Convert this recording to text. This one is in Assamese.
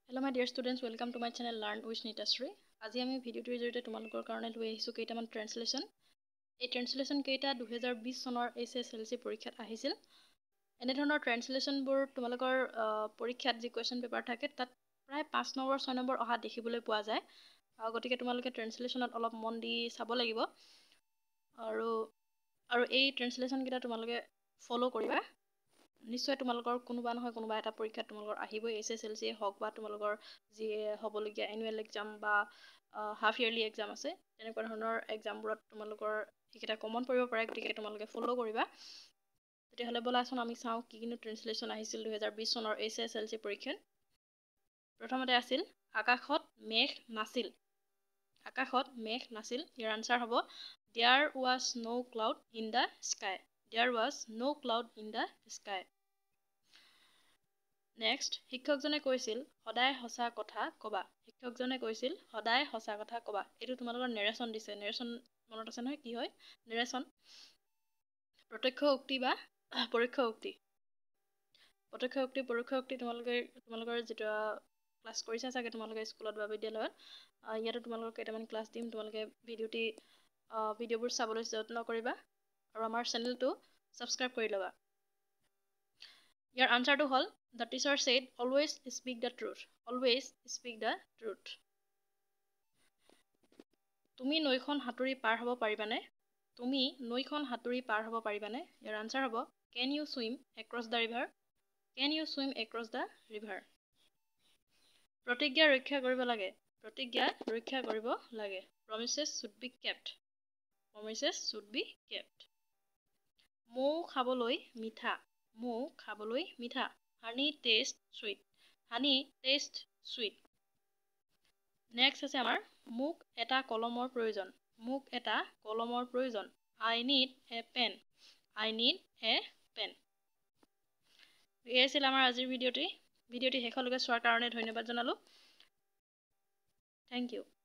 Hello my dear students, welcome to my channel Learn with Nitashree. আজি আমি ভিডিওটোৰ জৰিয়তে তোমালোকৰ কাৰণে লৈ আহিছো কেইটামান ট্ৰান্সলেচন। এই ট্ৰান্সলেচন কেইটা 2020 চনৰ SESLC পৰীক্ষাত আহিছিল। এনে ধৰণৰ ট্ৰান্সলেচনবোৰ তোমালোকৰ পৰীক্ষাত যি কোৱেশ্চন পেপাৰ থাকে তাত প্ৰায় 5 নম্বৰ 6 নম্বৰ অহা দেখিবলৈ পোৱা যায়। গতিকে তোমালোকে ট্ৰান্সলেচনত অলপ মন দি চাব লাগিব আৰু এই ট্ৰান্সলেচন কেইটা তোমালোকে ফলো কৰিবা। নিশ্চয় তোমালোকৰ কোনোবা নহয় কোনোবা এটা পৰীক্ষাত তোমালোকৰ আহিবই SSLC হওক বা তোমালোকৰ যি হ'বলগীয়া এনুৱেল এক্সাম বা হাফ ইয়াৰলি এক্সাম আছে তেনেকুৱা ধৰণৰ এক্সামবোৰত তোমালোকৰ এইকেইটা কমন পৰিব পাৰে। গতিকে তোমালোকে ফলো কৰিবা। তেতিয়াহ'লে বলাচোন আমি চাওঁ কি কিনো ট্ৰান্সলেচন আহিছিল 2020 চনৰ SSLC পৰীক্ষাত। প্ৰথমতে আছিল আকাশত মেঘ নাছিল। আকাশত মেঘ নাছিল। ইয়াৰ আনসাৰ হ'ব There was no cloud in the sky. There was no cloud in the sky. Next শিক্ষকজনে কৈছিল সদায় সঁচা কথা কবা। শিক্ষকজনে কৈছিল সদায় সঁচা কথা কবা। এইটো তোমালোকৰ নেৰেচন দিছে। নেৰেচন মনত আছে নহয় কি হয় নেৰেচন? প্ৰত্যক্ষ উক্তি বা পৰোক্ষ উক্তি। প্ৰত্যক্ষ উক্তি পৰোক্ষ উক্তি তোমালোকৰ যেটা ক্লাছ কৰিছা চাগে তোমালোকে স্কুলত বা বিদ্যালয়ত। ইয়াতো তোমালোকক কেইটামান ক্লাছ দিম। তোমালোকে ভিডিঅ'বোৰ চাবলৈ যত্ন কৰিবা আৰু আমাৰ চেনেলটো সাবস্ক্ৰাইব কৰি ল'বা। ইয়াৰ আনসাৰটো হ'ল The teacher said, always speak the truth. Always speak the truth. তুমি নৈখন সাঁতুৰি পাৰ হ'ব পাৰিবানে? তুমি নৈখন সাঁতুৰি পাৰ হ'ব পাৰিবানে? ইয়াৰ আনসাৰ হ'ব Can you swim across the river? Can you swim across the river? প্ৰতিজ্ঞা ৰক্ষা কৰিব লাগে। প্ৰতিজ্ঞা ৰক্ষা কৰিব লাগে। Promises should be kept. Promises should be kept. মৌ খাবলৈ মিঠা। মৌ খাবলৈ মিঠা। Honey taste sweet. Honey taste sweet. Next আছে আমাৰ মোক এটা কলমৰ প্ৰয়োজন। মোক এটা কলমৰ প্ৰয়োজন। I need a pen. I need a pen. এই আছিল আমাৰ আজিৰ ভিডিঅ'টি শেষলৈকে চোৱাৰ কাৰণে ধন্যবাদ জনালোঁ। Thank you.